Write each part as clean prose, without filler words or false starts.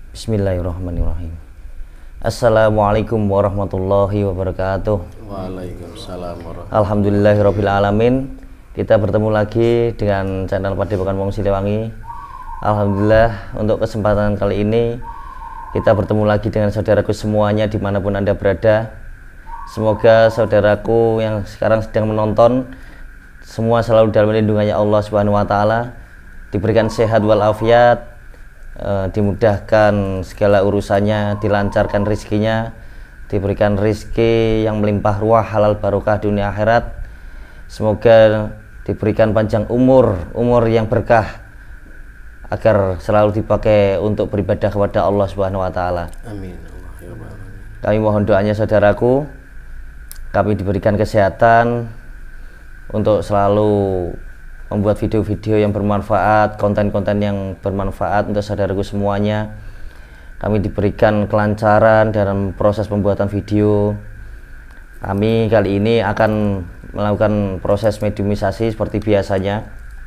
Bismillahirrahmanirrahim. Assalamualaikum warahmatullahi wabarakatuh. Waalaikumsalam warahmatullahi. Alhamdulillahirabbil alamin. Kita bertemu lagi dengan channel Padepokan Wong Siliwangi. Alhamdulillah, untuk kesempatan kali ini kita bertemu lagi dengan saudaraku semuanya dimanapun Anda berada. Semoga saudaraku yang sekarang sedang menonton semua selalu dalam lindungannya Allah Subhanahu wa taala, diberikan sehat walafiat, dimudahkan segala urusannya, dilancarkan rezekinya, diberikan rezeki yang melimpah ruah, halal barokah dunia akhirat. Semoga diberikan panjang umur yang berkah agar selalu dipakai untuk beribadah kepada Allah Subhanahu wa taala. Amin. Kami mohon doanya saudaraku, kami diberikan kesehatan untuk selalu membuat video-video yang bermanfaat, konten-konten yang bermanfaat untuk saudaraku semuanya. Kami diberikan kelancaran dalam proses pembuatan video. Kami kali ini akan melakukan proses mediumisasi seperti biasanya.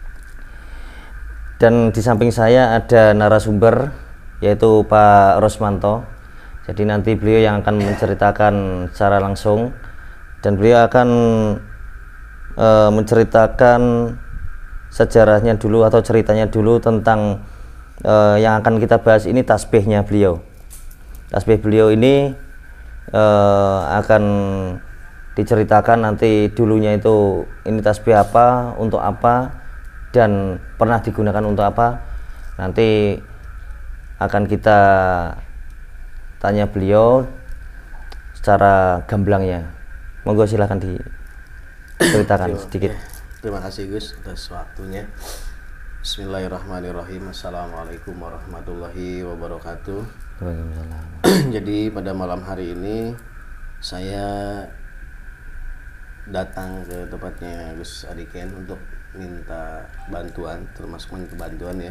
Dan di samping saya ada narasumber, yaitu Pak Rosmanto. Jadi nanti beliau yang akan menceritakan secara langsung, dan beliau akan menceritakan sejarahnya dulu atau ceritanya dulu tentang yang akan kita bahas ini, tasbihnya beliau. Tasbih beliau ini akan diceritakan nanti dulunya itu ini tasbih apa, untuk apa, dan pernah digunakan untuk apa. Nanti akan kita tanya beliau secara gamblangnya. Monggo silahkan diceritakan sedikit. Terima kasih Gus atas waktunya. Bismillahirrahmanirrahim. Assalamualaikum warahmatullahi wabarakatuh. Jadi pada malam hari ini saya datang ke tempatnya Gus Adiken untuk minta bantuan, termasuk minta bantuan ya.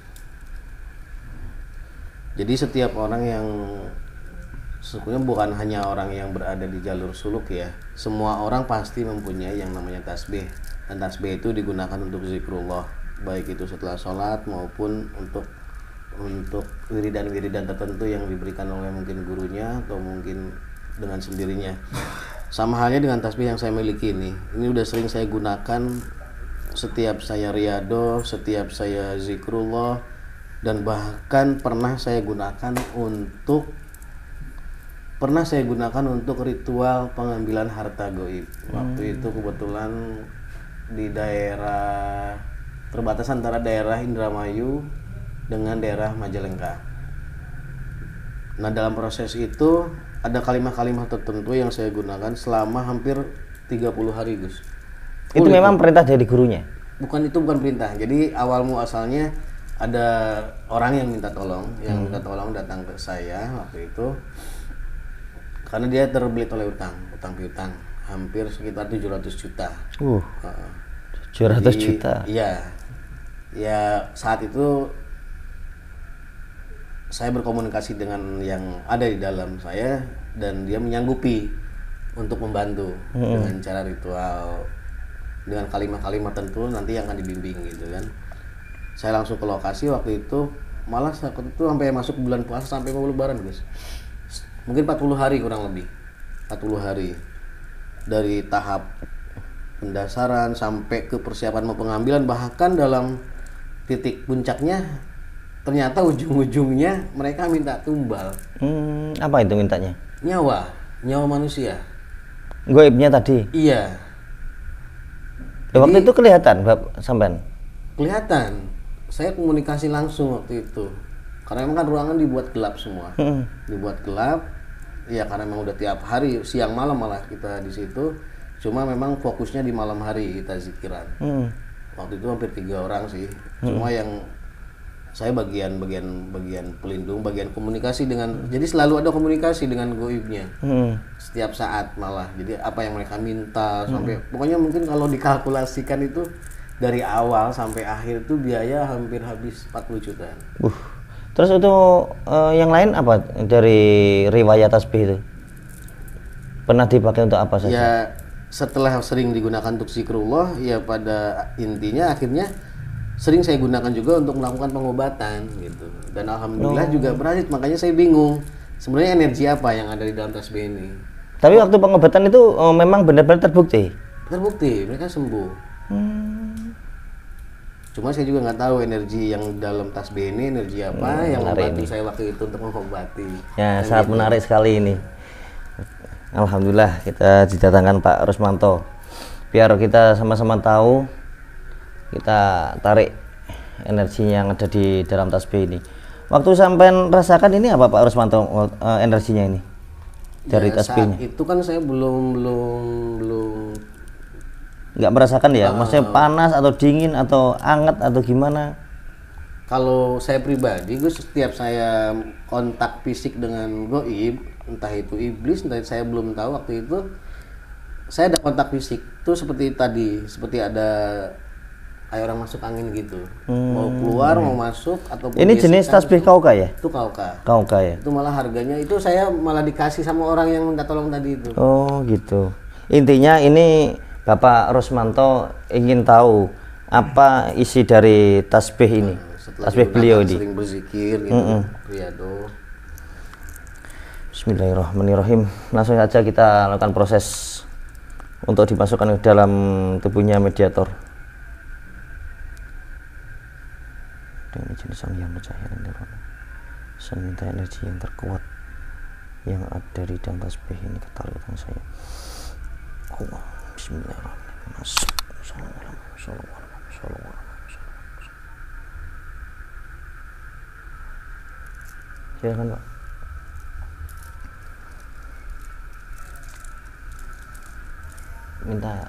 Jadi setiap orang yang sebenarnya bukan hanya orang yang berada di jalur suluk ya, semua orang pasti mempunyai yang namanya tasbih. Dan tasbih itu digunakan untuk zikrullah, baik itu setelah sholat maupun untuk wiridan-wiridan tertentu yang diberikan oleh mungkin gurunya atau mungkin dengan sendirinya. Sama halnya dengan tasbih yang saya miliki ini udah sering saya gunakan setiap saya riyadhah, setiap saya zikrullah, dan bahkan pernah saya gunakan untuk ritual pengambilan harta goib. Waktu itu kebetulan di daerah perbatasan antara daerah Indramayu dengan daerah Majalengka. Nah, dalam proses itu ada kalimat-kalimat tertentu yang saya gunakan selama hampir 30 hari, Gus. Itu memang perintah dari gurunya? Bukan, itu bukan perintah. Jadi awal muasalnya ada orang yang minta tolong, datang ke saya waktu itu karena dia terbelit oleh utang piutang hampir sekitar 700 juta. 700 juta. Iya. Ya, saat itu saya berkomunikasi dengan yang ada di dalam saya dan dia menyanggupi untuk membantu dengan cara ritual, dengan kalimat-kalimat tentu nanti yang akan dibimbing gitu kan. Saya langsung ke lokasi waktu itu, malah saat itu sampai masuk bulan puasa sampai mau lebaran, guys. Mungkin 40 hari kurang lebih. 40 hari. Dari tahap pendasaran sampai ke persiapan mau pengambilan, bahkan dalam titik puncaknya ternyata ujung-ujungnya mereka minta tumbal. Apa itu mintanya? Nyawa manusia. Goibnya tadi? Iya. Waktu itu kelihatan sampean? Kelihatan. Saya komunikasi langsung waktu itu. Karena memang kan ruangan dibuat gelap semua. Dibuat gelap. Ya karena memang udah tiap hari siang malam malah kita di situ. Cuma memang fokusnya di malam hari kita zikiran. Waktu itu hampir 3 orang sih. Cuma yang saya bagian pelindung, bagian komunikasi dengan. Jadi selalu ada komunikasi dengan goibnya. Setiap saat malah. Jadi apa yang mereka minta sampai pokoknya mungkin kalau dikalkulasikan itu dari awal sampai akhir itu biaya hampir habis 40 jutaan. Terus itu yang lain apa dari riwayat tasbih itu? Pernah dipakai untuk apa saja? Ya setelah sering digunakan untuk zikrullah, ya pada intinya akhirnya sering saya gunakan juga untuk melakukan pengobatan gitu. Dan alhamdulillah juga berhasil. Makanya saya bingung sebenarnya energi apa yang ada di dalam tasbih ini. Tapi waktu pengobatan itu memang benar-benar terbukti. Terbukti mereka sembuh. Cuma saya juga nggak tahu energi yang dalam tasbih ini energi apa yang membantu saya waktu itu untuk mengobati. Ya, sangat menarik sekali ini. Alhamdulillah kita didatangkan Pak Rusmanto. Biar kita sama-sama tahu, kita tarik energinya yang ada di dalam tasbih ini. Waktu sampai rasakan ini apa Pak Rusmanto, energinya ini dari ya, tasbihnya? Saat itu kan saya belum nggak merasakan ya, maksudnya panas atau dingin atau anget atau gimana? Kalau saya pribadi, gue setiap saya kontak fisik dengan goib, entah itu iblis, entah itu saya belum tahu waktu itu, saya ada kontak fisik. Itu seperti tadi, seperti ada kayak orang masuk angin gitu, mau keluar, mau masuk, ataupun ini jenis tasbih kauka ya? Itu kauka. Kauka ya? Itu malah harganya, itu saya malah dikasih sama orang yang minta tolong tadi itu. Oh gitu. Intinya ini Bapak Rusmanto ingin tahu apa isi dari tasbih ini, tasbih beliau ini. Sering berzikir gitu, riyado. Bismillahirrahmanirrahim. Langsung saja kita lakukan proses untuk dimasukkan ke dalam tubuhnya mediator. Dengan jenis yang bercahaya dan saya minta energi yang terkuat yang ada di dalam tasbih ini ke talian saya. Allah. Bismillahirrahmanirrahim. Silakan Pak. Minta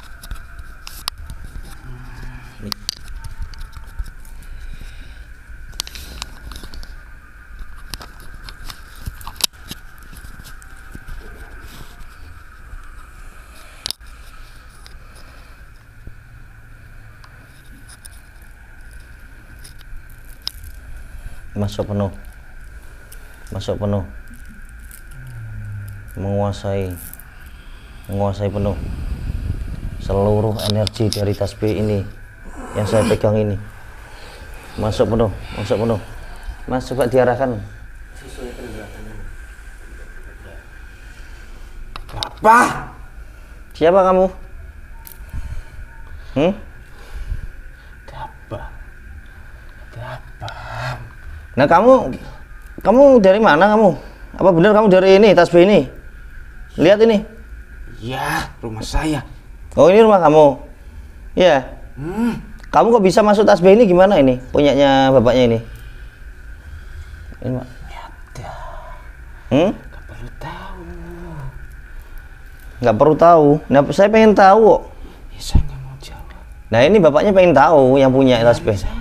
masuk penuh, menguasai penuh seluruh energi dari tasbih ini yang saya pegang ini. Masuk penuh, Mas coba diarahkan. Apa? Siapa kamu? Nah kamu dari mana kamu? Apa benar kamu dari ini tasbih ini? Lihat ini. Ya, rumah saya. Oh ini rumah kamu? Ya. Kamu kok bisa masuk tasbih ini gimana ini? Punyanya bapaknya ini? Ini Pak. Gak perlu tahu. Nggak perlu tahu. Nah saya pengen tahu kok. Ya, saya nggak mau jawab. Nah ini bapaknya pengen tahu yang punya tasbih. Saja.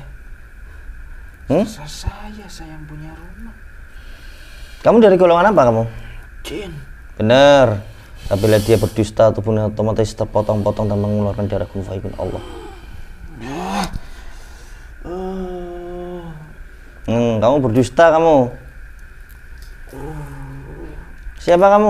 Saya yang punya rumah. Kamu dari golongan apa kamu? Jin. Bener. Apabila dia berdusta tubuhnya otomatis terpotong-potong dan mengeluarkan darah kun fayakun Allah. Kamu berdusta kamu. Siapa kamu?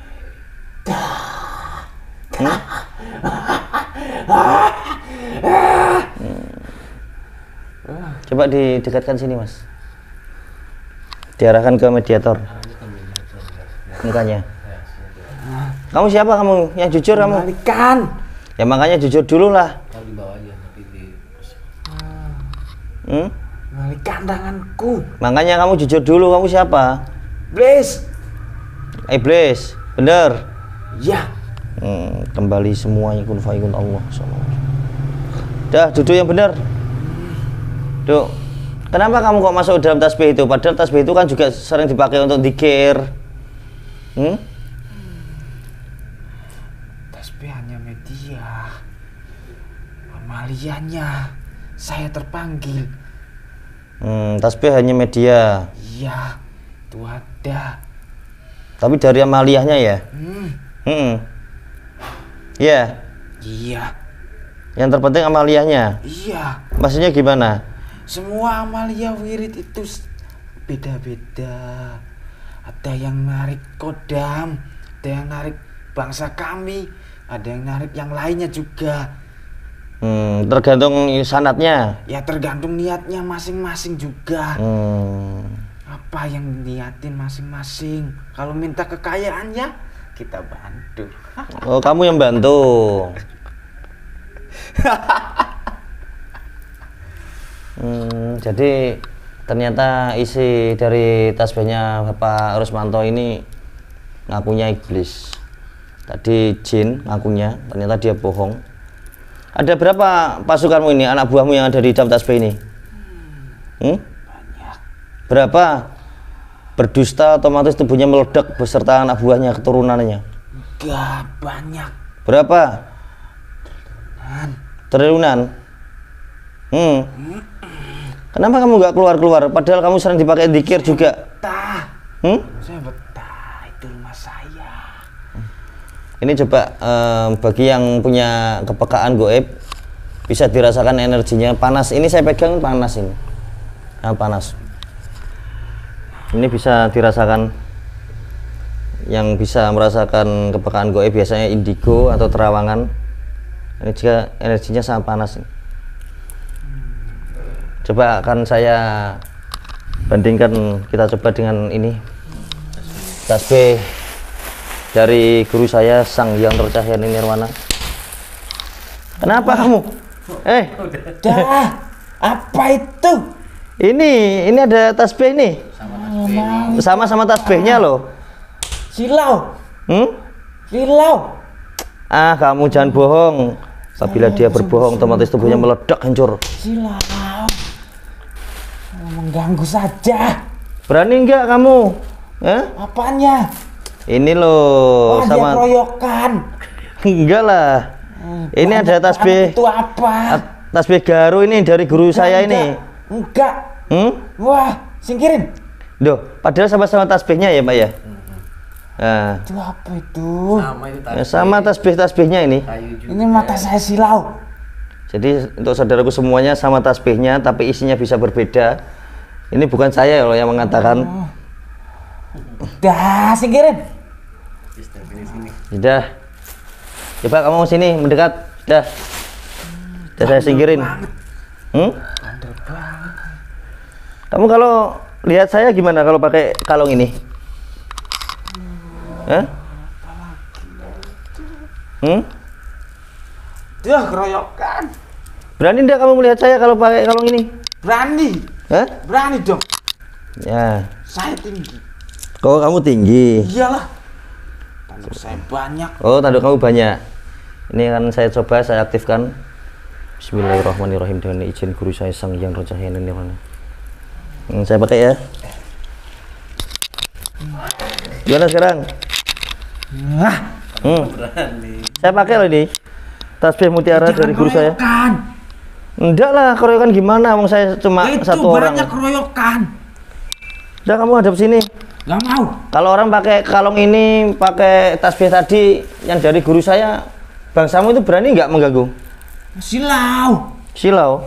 Coba didekatkan sini Mas. Diarahkan ke mediator. Mukanya. Kamu siapa kamu? Yang jujur kamu? Kembalikan. Ya makanya jujur dulu lah. Kembalikan tanganku. Makanya kamu jujur dulu, kamu siapa? Iblis. Iblis, bener? Ya. Kembali semuanya kun fayakun Allah. Dah, duduk yang bener. Duk. Kenapa kamu kok masuk dalam tasbih itu? Padahal tasbih itu kan juga sering dipakai untuk dzikir. Tasbih hanya media. Amaliyahnya saya terpanggil. Tasbih hanya media. Iya, itu ada. Tapi dari amaliyahnya ya? Iya. Iya. Yang terpenting amaliyahnya. Iya. Maksudnya gimana? Semua amaliyah wirid itu beda-beda. Ada yang narik kodam, ada yang narik bangsa kami, ada yang narik yang lainnya juga. Tergantung sanatnya. Ya tergantung niatnya masing-masing juga. Apa yang niatin masing-masing. Kalau minta kekayaannya, kita bantu. Oh, kamu yang bantu. Jadi ternyata isi dari tasbihnya Bapak Rusmanto ini ngakunya iblis. Tadi jin ngakunya, ternyata dia bohong. Ada berapa pasukanmu ini, anak buahmu yang ada di dalam tasbih ini? Banyak. Berapa? Berdusta otomatis tubuhnya meledak beserta anak buahnya, keturunannya. Enggak banyak. Berapa? Triliunan. Kenapa kamu nggak keluar-keluar? Padahal kamu sering dipakai zikir juga. Betah. Saya betah, itu rumah saya. Ini coba bagi yang punya kepekaan goib bisa dirasakan energinya panas. Ini saya pegang panas ini. Nah, panas. Ini bisa dirasakan. Yang bisa merasakan kepekaan goib biasanya indigo atau terawangan. Ini juga energinya sangat panas. Coba akan saya bandingkan, kita coba dengan ini tasbih dari guru saya Sang Hyang Tercahaya Nirwana. Kenapa kamu? Dah, apa itu? Ini ada tasbih nih. Sama tasbihnya loh. Silau. Silau. Ah, kamu jangan bohong. Apabila dia berbohong, otomatis tubuhnya meledak hancur. Silau. Mengganggu saja. Berani enggak kamu? Apanya? Ini loh, sama keroyokan. Enggak lah. Ini ada tasbih. Itu apa? Tasbih garu ini dari guru saya ini. Enggak. Wah, singkirin. Duh, padahal sama-sama tasbihnya ya, Mbak ya. Nah, itu apa itu? Sama itu tasbih. sama tasbih-tasbihnya ini. Ini mata saya silau. Jadi untuk saudaraku semuanya sama tasbihnya, tapi isinya bisa berbeda. Ini bukan saya loh yang mengatakan. Dah, singkirin. Sudah. Coba kamu sini mendekat. Dah. Sudah saya singkirin. Kamu kalau lihat saya gimana kalau pakai kalung ini? Dah, keroyokan. Berani enggak kamu melihat saya kalau pakai kalung ini? Berani. Berani dong. Ya. Saya tinggi. Kok kamu tinggi? Iyalah. Tanduk saya banyak. Oh, tanduk kamu banyak. Ini akan saya coba, saya aktifkan. Bismillahirrahmanirrahim dengan izin guru saya Sang Hyang Tercahaya Nirwana. Saya pakai ya. Gimana sekarang? Saya pakai loh ini. Tasbih mutiara dari guru saya. Enggak lah, keroyokan gimana? Wong saya cuma satu orang. Itu banyak keroyokan. Udah kamu hadap sini. Gak mau. Kalau orang pakai kalung ini, pakai tasbih tadi yang dari guru saya, bangsamu itu berani nggak mengganggu? Silau. Silau.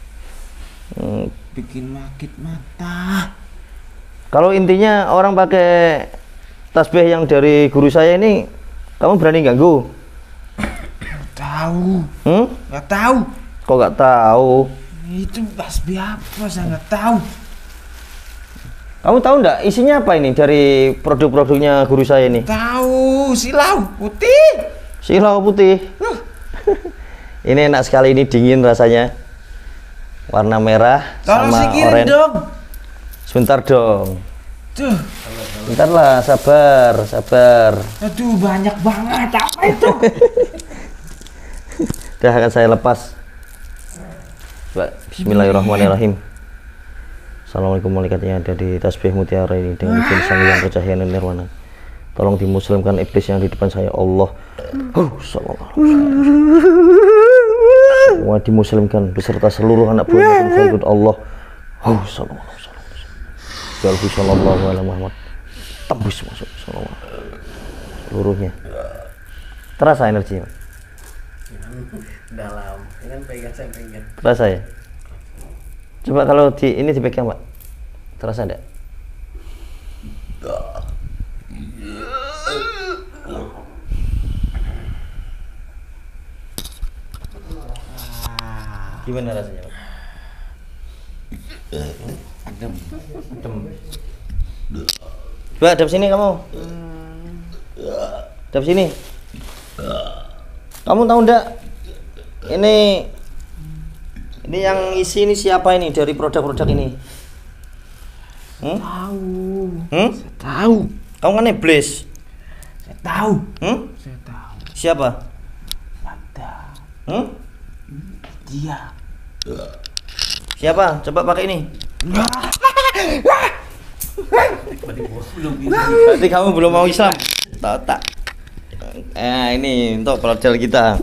Bikin sakit mata. Kalau intinya orang pakai tasbih yang dari guru saya ini, kamu berani ganggu? Tahu. Nggak tahu. Kok nggak tahu? Itu tasbih apa? Saya nggak tahu. Kamu tahu nggak isinya apa ini dari produk-produknya guru saya ini? Tahu, silau putih. Silau putih. Ini enak sekali, ini dingin rasanya. Warna merah sama oranye. Dong. Sebentar dong. Tuh. Bentar lah, sabar. Aduh, banyak banget. Apa itu? Dah akan saya lepas. Bismillahirrahmanirrahim. Assalamualaikum warahmatullahi wabarakatuh. Ada di tasbih mutiara ini dengan izin Sang Hyang Tercahaya Nirwana. Tolong dimuslimkan iblis yang di depan saya, Allah. Semua dimuslimkan beserta seluruh anak buahnya Allah. Sallallahu alaihi Muhammad. Tembus masuk seluruhnya. Terasa energinya? Dalam. Ini kan pegang, saya pegang. Terasa ya? Coba kalau ini dipegang, Pak. Terasa enggak? Gimana rasanya, Mas? Adem. Coba hadap sini kamu. Hadap sini. Kamu tahu enggak? Ini yang isi ini siapa ini dari produk-produk ini? Tahu. Saya Tahu. Kamu kan iblis. Saya tahu. Saya tahu. Siapa? Ada. Dia. Siapa? Coba pakai ini. Berarti kamu belum mau Islam? Tak. Ini untuk pelajar kita.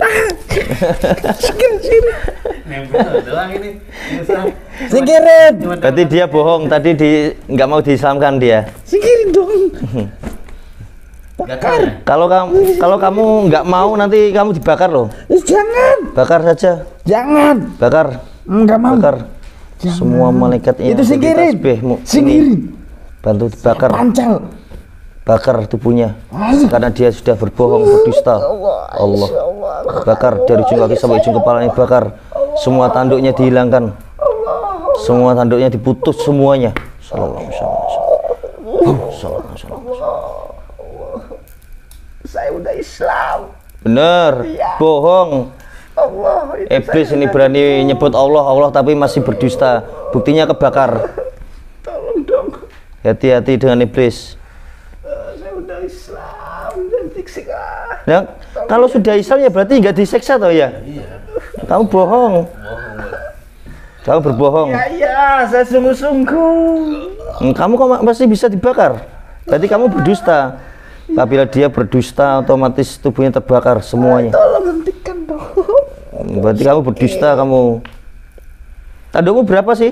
Singkirin. Berarti dia bohong. Tadi nggak mau diislamkan dia. Singkirin dong. Kalau kamu nggak mau nanti kamu dibakar loh. Jangan. Bakar saja. Jangan. Bakar. Enggak mau. Bakar. Semua malaikat Itu singkirin. Singkirin. Bantu dibakar. Pancal. Bakar tubuhnya. Karena dia sudah berbohong, berdusta. Allah. Bakar dari ujung kaki sampai ujung kepalanya, bakar. Semua tanduknya dihilangkan. Semua tanduknya diputus semuanya. Sallallahu alaihi wasallam. Saya udah Islam. Bener. Bohong. Allah. Iblis ini berani nyebut Allah tapi masih berdusta. Buktinya kebakar. Tolong dong. Hati-hati dengan iblis. Saya udah Islam dan disiksa. Nah, kalau sudah Islam ya berarti nggak disiksa toh ya? Kamu bohong. Kamu berbohong. Ya, saya sungguh-sungguh. Kamu kok masih bisa dibakar? Berarti kamu berdusta. Apabila dia berdusta, otomatis tubuhnya terbakar semuanya. Tolong hentikan dong. Berarti kamu berdusta kamu. Tandukmu berapa sih?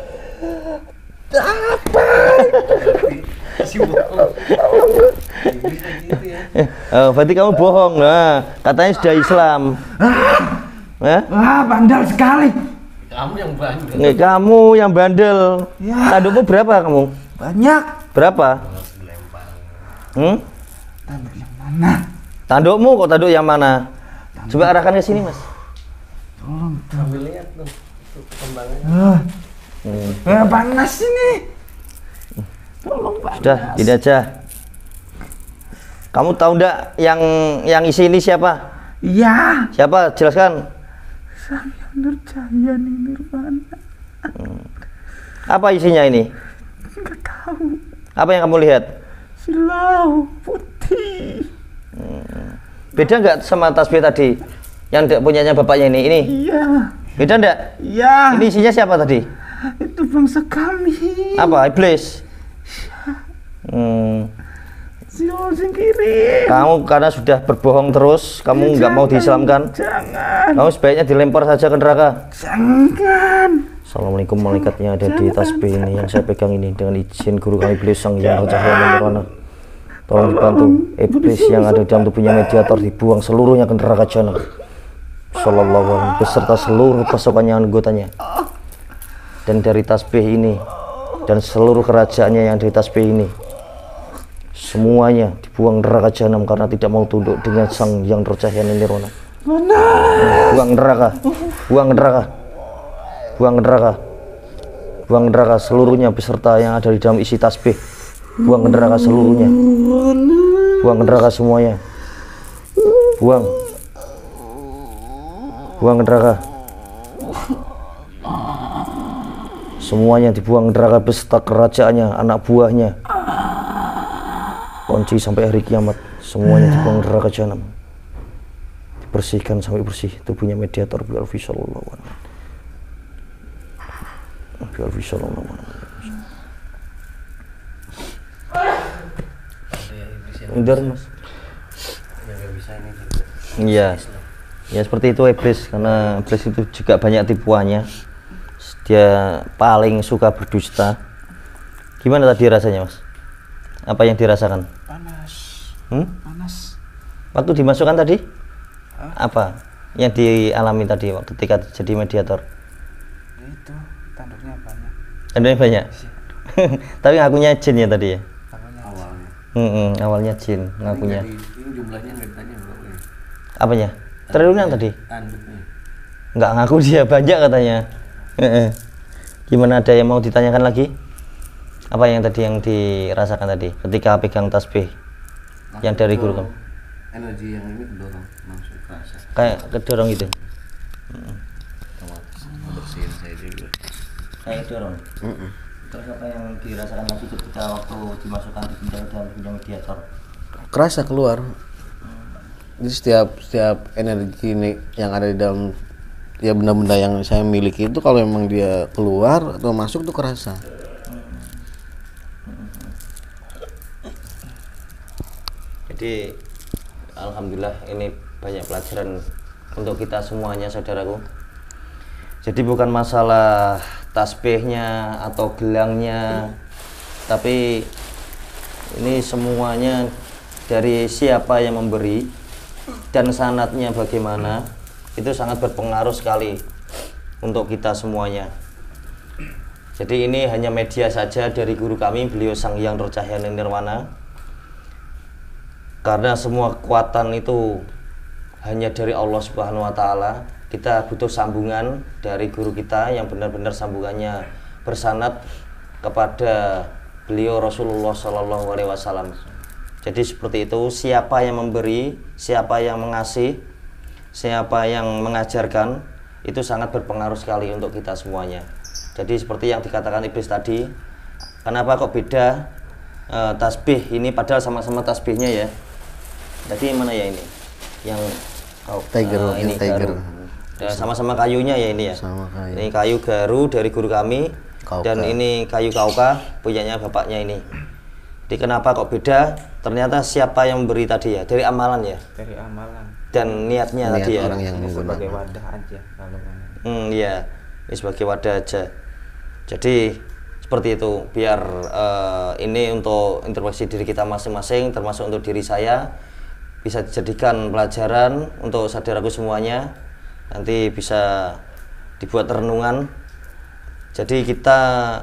Apa? Berarti kamu bohong. Nah, katanya sudah Islam. Bandel sekali. Kamu yang bandel. Kamu yang bandel. Ya. Tandukmu berapa kamu? Banyak. Berapa? Tanduk yang mana? Tandukmu kok tanduk yang mana? Coba arahkan ke sini, Mas. Tolong. Sambil lihat tuh perkembangannya. Panas ini. Tolong panas. Sudah, ini aja. Kamu tahu enggak yang isi ini siapa? Iya. Siapa? Jelaskan. Saya Nurjayani Nirwana. Apa isinya ini? Enggak tahu. Apa yang kamu lihat? Silau putih. Beda nggak sama tasbih tadi? Yang punyanya bapaknya ini? Iya. Beda enggak? Iya. Ini isinya siapa tadi? Itu bangsa kami. Apa? Iblis? Silau singkiri. Kamu karena sudah berbohong terus, kamu nggak mau diislamkan. Jangan. Kamu sebaiknya dilempar saja ke neraka. Jangan. Assalamualaikum, malaikatnya ada di tasbih ini yang saya pegang ini dengan izin guru kami Iblis sang yang bercahaya Nirwana. Tolong dibantu iblis yang ada di dalam tubuhnya mediator dibuang seluruhnya ke neraka jahanam. Sallallahu alaihi wasallam beserta seluruh pasukannya anggotanya. Dan dari tasbih ini dan seluruh kerajaannya yang dari tasbih ini semuanya dibuang neraka jahanam karena tidak mau tunduk dengan sang yang bercahaya Nirwana. Buang neraka. Buang neraka. Buang neraka. Buang neraka seluruhnya beserta yang ada di dalam isi tasbih. Buang ke neraka seluruhnya. Buang ke neraka semuanya. Buang. Buang ke neraka. Semuanya dibuang ke neraka beserta kerajaannya, anak buahnya. Kunci sampai hari kiamat. Semuanya dibuang ke neraka jahanam. Dibersihkan sampai bersih tubuhnya mediator bi alfi sallallahu alaihi wasallam. Bi alfi sallallahu alaihi wasallam. Indor, Mas. Iya. Ya seperti itu iblis, karena iblis itu juga banyak tipuannya. Dia paling suka berdusta. Gimana tadi rasanya, Mas? Apa yang dirasakan? Panas. Panas. Waktu dimasukkan tadi? Apa yang dialami tadi ketika jadi mediator? Itu tanduknya banyak. Tanduknya banyak. Tapi ngakunya jin ya tadi ya? Awalnya. Awalnya jin ngakunya. Ini jumlahnya nggak ditanya berapa ya? Apanya? Triliunan tadi? Tanduknya. nggak ngaku dia banyak katanya. Gimana, ada yang mau ditanyakan lagi? Apa yang tadi yang dirasakan tadi ketika pegang tasbih yang dari guru kamu? Energi yang ini kedorong langsung kerasa. Kayak kedorong gitu. Bersihin saya juga. Kayak kedorong. Terus apa yang dirasakan lagi ketika waktu dimasukkan di bidang mediator? Kerasa keluar. Jadi setiap energi ini yang ada di dalam ya benda-benda yang saya miliki itu kalau memang dia keluar atau masuk tuh kerasa. Jadi alhamdulillah ini banyak pelajaran untuk kita semuanya, saudaraku. Jadi bukan masalah tasbihnya atau gelangnya, tapi ini semuanya dari siapa yang memberi dan sanatnya bagaimana, itu sangat berpengaruh sekali untuk kita semuanya. Jadi ini hanya media saja dari guru kami, beliau Sang Hyang Nur Cahyani Nirwana. Karena semua kekuatan itu hanya dari Allah Subhanahu wa Ta'ala. Kita butuh sambungan dari guru kita yang benar-benar sambungannya bersanad kepada beliau Rasulullah Shallallahu Alaihi Wasallam. Jadi seperti itu, siapa yang memberi, siapa yang mengasih, siapa yang mengajarkan, itu sangat berpengaruh sekali untuk kita semuanya. Jadi seperti yang dikatakan Iblis tadi, kenapa kok beda tasbih ini padahal sama-sama tasbihnya ya. Jadi mana ya ini? Yang Tiger, ini Tiger. Dan sama-sama kayunya ya ini ya. Sama kayu. Ini kayu garu dari guru kami. Kauka. Dan ini kayu kauka punyanya bapaknya ini. Jadi kenapa kok beda? Ternyata siapa yang memberi tadi ya? Dari amalan ya. Dari amalan. Dan niatnya Niat tadi ya. orang yang Ini sebagai menggunakan. wadah aja kalau Iya. Ini sebagai wadah aja. Jadi seperti itu. Biar ini untuk introspeksi diri kita masing-masing, termasuk untuk diri saya, bisa dijadikan pelajaran untuk saudaraku semuanya. Nanti bisa dibuat renungan. Jadi kita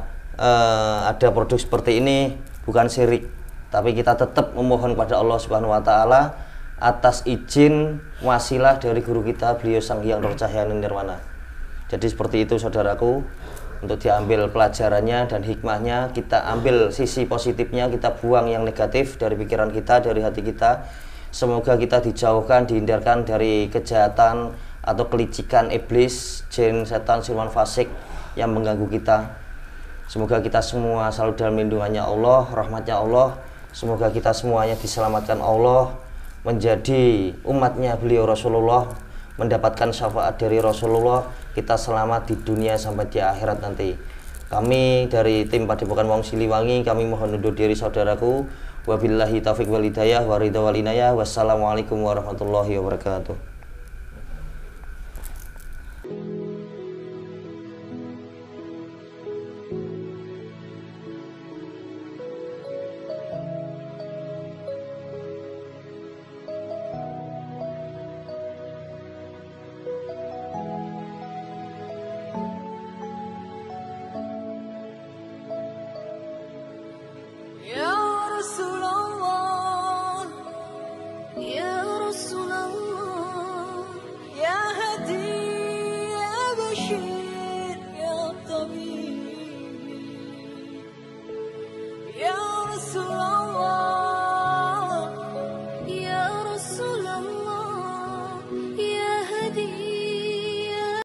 ada produk seperti ini bukan syirik, tapi kita tetap memohon pada Allah Subhanahu wa Ta'ala atas izin wasilah dari guru kita, beliau Sang Hyang Nur Cahyani Nirwana. Jadi seperti itu saudaraku, untuk diambil pelajarannya dan hikmahnya, kita ambil sisi positifnya, kita buang yang negatif dari pikiran kita, dari hati kita. Semoga kita dijauhkan, dihindarkan dari kejahatan atau kelicikan iblis, jin, setan, siluman fasik yang mengganggu kita. Semoga kita semua selalu dalam lindungannya Allah, rahmatnya Allah. Semoga kita semuanya diselamatkan Allah, menjadi umatnya beliau Rasulullah, mendapatkan syafaat dari Rasulullah. Kita selamat di dunia sampai di akhirat nanti. Kami dari tim Padepokan Wong Siliwangi, kami mohon undur diri saudaraku. Wabillahi taufiq wal hidayah wa ridha wal inayah. Wassalamualaikum warahmatullahi wabarakatuh. Ya Rasulullah, Ya Rasulullah, Ya Hadi, Ya Bashir, Ya Tabib, Ya Rasulullah.